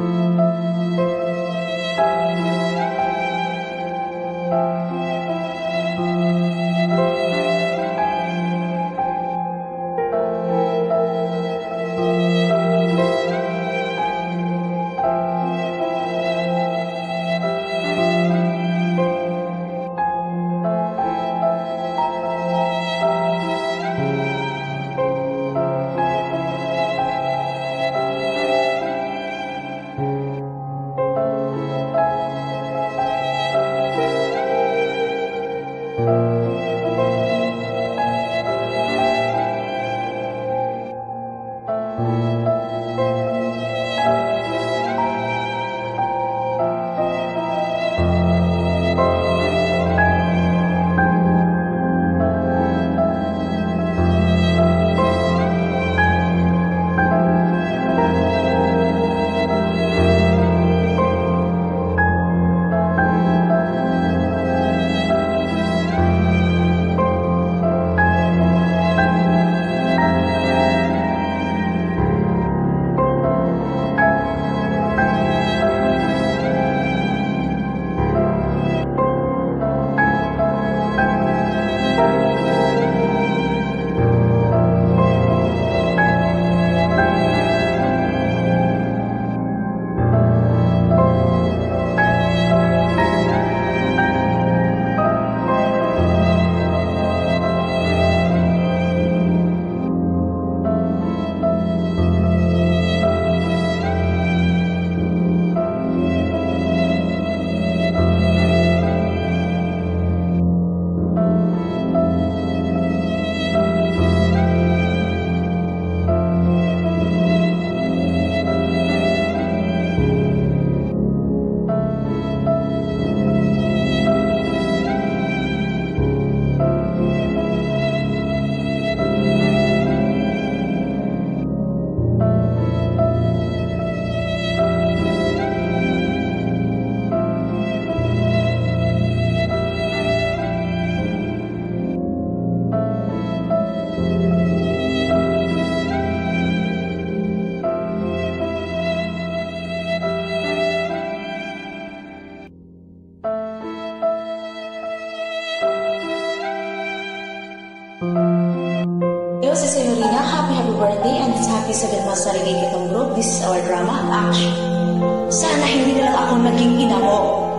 Hello, si Senorina. Happy birthday and it's happy 7 months na rin kitang bro. This is our drama action. Sana hindi na lang ako naging ina mo.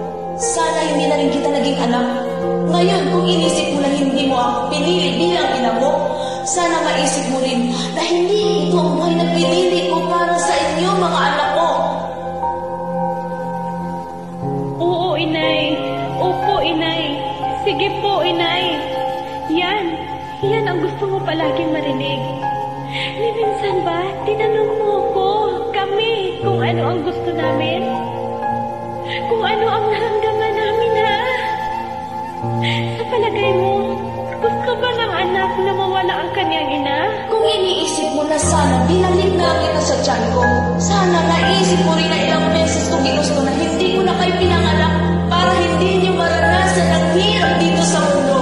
Sana hindi na rin kita naging anak. Ngayon, kung inisip mo na hindi mo ako pinili bilang ina mo, sana maisip mo rin na hindi ito ang buhay na pinili ko para sa inyo, mga anak ko. Oo, inay. Opo, inay. Sige po, inay. Yan ang gusto mo palaging marinig. Ni minsan ba, tinanong mo ko, kami, kung ano ang gusto namin? Kung ano ang naramdaman namin, ha? Sa palagay mo, gusto ba ng anak na mawala ang kanyang ina? Kung iniisip mo na sana binalik na kita sa tiyan ko, sana naisip mo rin na ilang beses kung ginusto na hindi ko na kayo pinanganak para hindi niyo maranasan ang hirap dito sa mundo.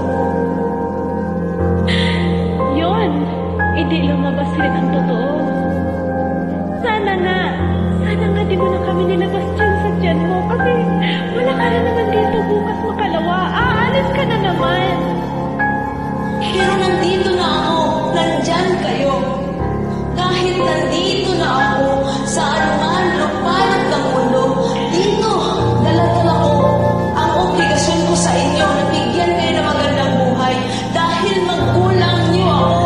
Hindi lumabas rin ang totoo. Sana nga di mo na kami nilabas dyan sa tiyan mo kasi wala ka na naman dito bukas makalawa. Aalis ka na naman. Pero nandito na ako. Nandyan kayo. Kahit nandito na ako sa anuman lupanan ng mundo, dito, dala-dala ko ang obligasyon ko sa inyo na bigyan kayo ng magandang buhay dahil magkulang niyo ako.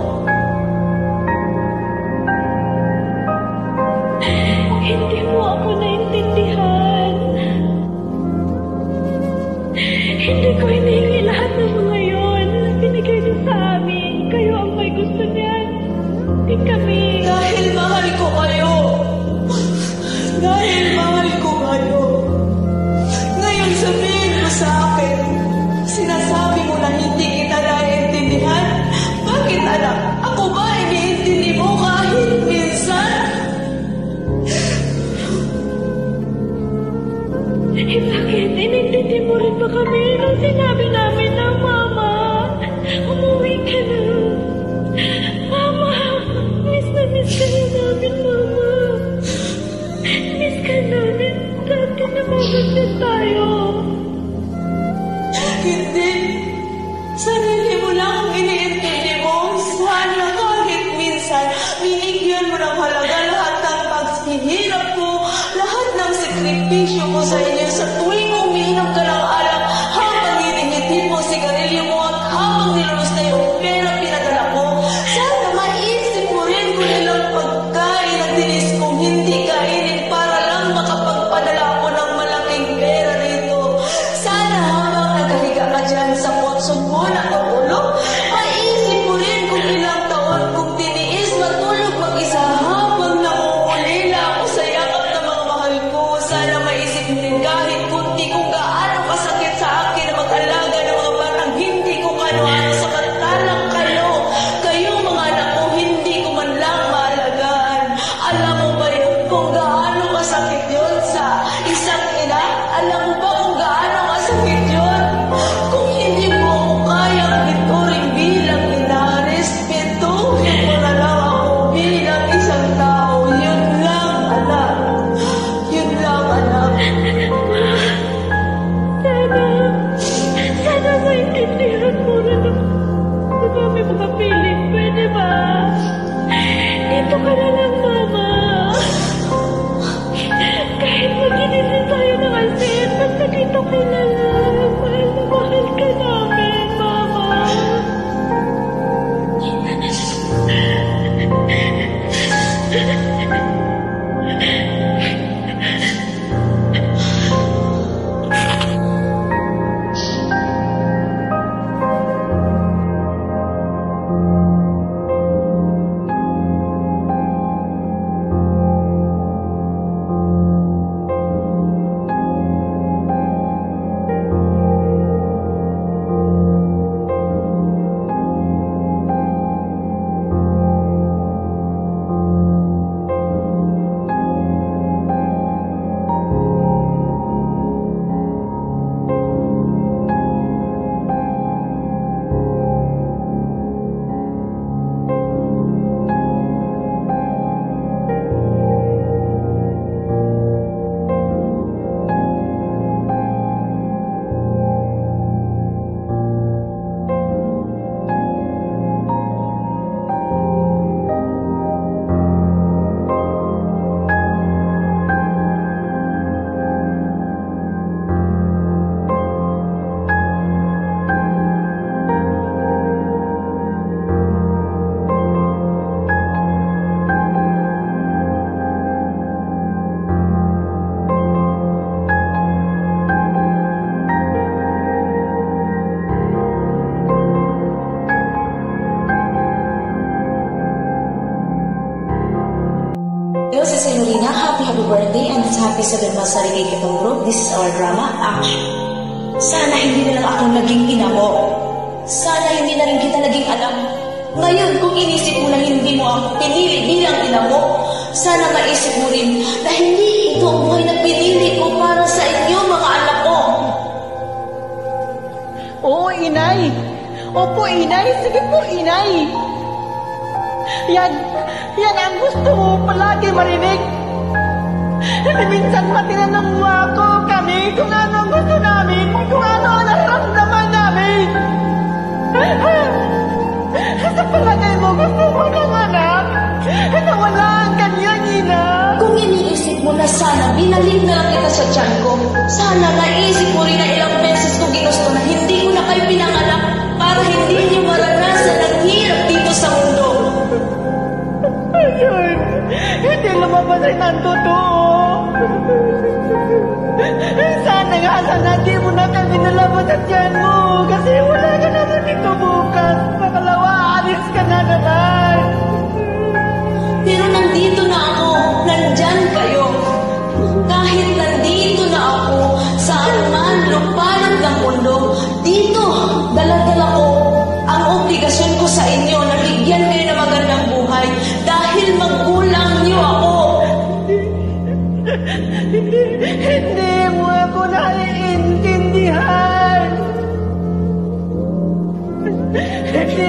Hindi mo ako naintindihan. Hindi ko hinihingi lahat ng mga yon. Binigay niyo sa amin. Kayo ang may gusto niyan. Hindi kami. Dahil mahal ko kayo. Dahil mahal ko kayo. Ngayon sabihin mo sa akin, sinasabi mo na hindi kita naiintindihan. Bakit anak? Ako ba iniintindi mo kahit minsan? Bakit? Inintindi mo rin ba kami nung sinabi namin na, Mama, umuwi ka na. Mama, miss na miss ka na namin, Mama. paghihirap ko, lahat ng sakripisyo ko sa inyo sa tuwing umiinom ka ng alak, habang hinihiti mo sigarilyo mo at habang nilabas na yung pera pinadala ko. Sana maisip mo rin kung ilang pagkain at dinis kong hindi kainin para lang makapagpadala ako ng malaking pera rito. Sana habang nagkahiga ka dyan sa potsong mo na ulo, maisip mo rin kung ilang taon kong tiniis matulog mag-isa habang nangungulila ako sa yakap ng mga mahal ko. Sana maisip mo rin kahit kunti kung gaano kasakit sa akin na mag-alaga ng mga batang hindi ko kano-ano samantalang kayo mga anak ko, hindi ko man lang maalagaan. Alam mo ba yun kung gaano kasakit yun sa isang ina? Alam mo ba kung gaano kasakit yun? Kung hindi mo ako kayang ituring bilang ina, respetuhin mo na lang ako bilang isang tao. Yun lang, anak. Yun lang, anak. Sana maintindihan mo rin ako. Marami mga piling, pwede ba? Dito ka na lang, Mama. Kahit mag-inisin tayo ng asin, basta dito ka na lang. Mahal na mahal ka namin, Mama. Yo, si Senorina, happy birthday and happy 7 months sa Sarigay Kitong Group. This is our drama, action. Sana hindi na lang ako naging ina mo. Sana hindi na rin kita naging anak. Ngayon, kung inisip mo na hindi mo ako pinili bilang ina mo, sana maisip mo rin na hindi ito ang buhay na pinili ko para sa inyo, mga anak ko. Oo, inay. Opo, inay. Sige po, inay. Yan ang gusto mo palagi marinig. Hindi minsan pa tinanong mo ako kami kung ano ang gusto namin, kung ano ang nararamdaman namin. Sa palagay mo, gusto mo ng anak na wala ang kanyang ina. Kung iniisip mo na sana binalik na lang kita sa tiyan ko, sana naisip mo rin na ilang beses ko ginusto na hindi ko na kayo pinanganak para hindi niyo maranasan ang hirap dito sa mundo. Ayun, hindi lumabas rin ang totoo. Sana nga, sana di mo na kami nalabas at yan mo. Kasi wala ka naman dito bukas. Pakalawa, alis ka na naman. Pero nandito na ako, nandyan kayo. Kahit nandito na ako, saan man lupanan ng mundo, dito, dala-dala ko ang obligasyon ko sa inyo na bigyan kayo ng magandang buhay dahil magulang niyo ako. Hindi mo ako naiintindihan. Hindi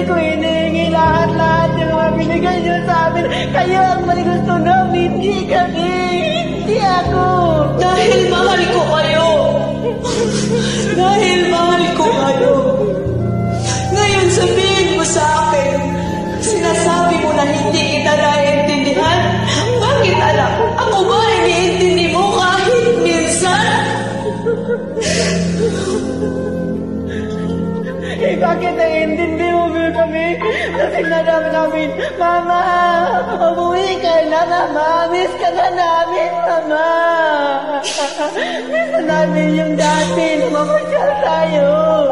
bakit naiintindi mo ba kami? Kasi nadam namin, Mama, umuwi ka na, Mama. Miss ka na namin, Mama. Miss na namin yung dati na mamasyal tayo.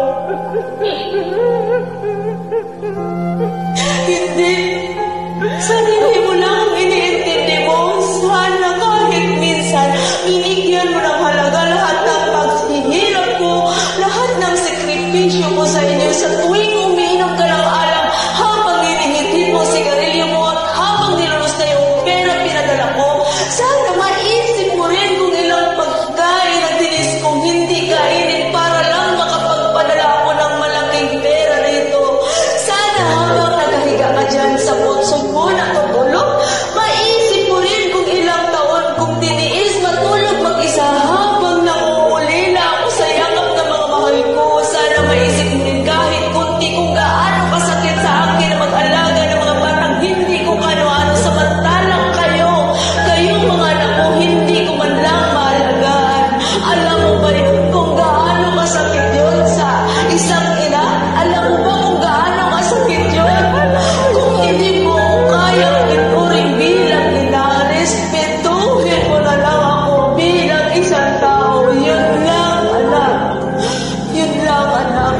Hindi. Sana hindi mo lang ang iniintindi mo. Sana kahit minsan, binigyan mo ng halaga lahat ng paghihirap ko, lahat ng sakripisyo ko sa inyo sa tuwing umiinom ka ng alak, habang hinihitin mo sigarilyo mo at habang nilulus na yung pera pinadala ko. Sana maisip mo rin kung ilang pagkain ang tinis kong hindi kainin para lang makapagpadala ako ng malaking pera rito. Sana habang nakahiga ka dyan sa puso ko na tutulog, maisip mo rin kung ilang taon kong tiniis matulog mag-isa habang nauulila ako sa yakap ng mga mahal ko. Sana maisip mo rin kahit kunti kung gaano kasakit sa akin na mag-alaga ng mga batang hindi ko kano-ano samantalang kayong mga anak ko hindi ko man lang maalagaan. Alam mo ba yun kung gaano kasakit yun sa isang ina? Alam mo ba kung gaano kasakit yun? Kung hindi mo ako kayang ituring bilang ina, respetuhin mo na lang ako bilang isang tao. Yun lang, anak. Yun lang, anak.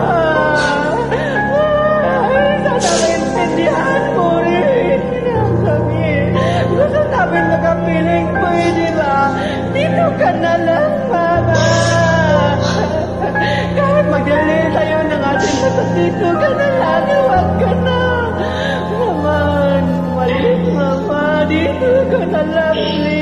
Sana maintindihan mo rin ang kami. Gusto namin makapiling, pwede ba? Dito ka na lang, Mama. Kahit magdali tayo ng ating bata, dito ka na lang, huwag ka na. Naman, maliit, Mama, dito ka na lang, please.